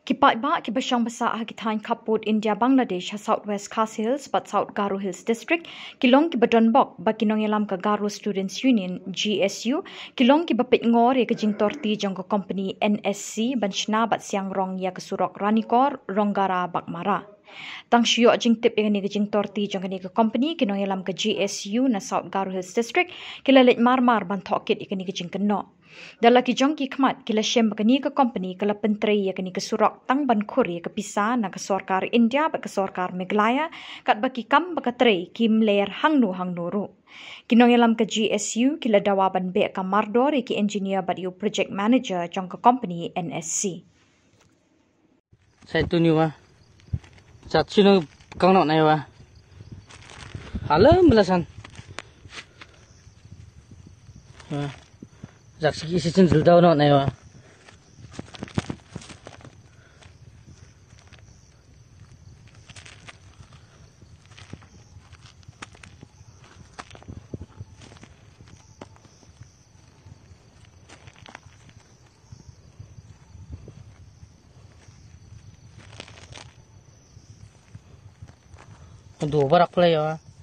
Kipat ba kibasyang basa hakitain Apot India Bangladesh ha Southwest Khas Hills but South Garo Hills District kilong kibadon bok ba kinong yalam ka Garo Students Union GSU kilong kibapit ngor ya kajing torti jong ka company NSC banshna bat siang rong ya kasurok ranikor ronggara bakmara. Tang shio jing tip yang ni kajing torti jong ka company kinong yalam ka GSU na South Garo Hills District kilalit marmar ban thokit ikani kajing keno. Dalam kijong kikmat kila shem bakani ka company kala pentri ya kani kesurok tang ban Khur ya ke Pisa na ke sorkar India ba ke sorkar Meghalaya kat baki kam bakatri kim ler hangnu ru. Kinong yalam ke GSU kila dawaban be ka mardor ya ki engineer bat yu project manager jong ka company NSC. Saya tu ni wah. Cat sino kang nak nai wah. Halam belasan. Giặc sĩ sẽ chân dữ đâu nọ này mà đủ barak play à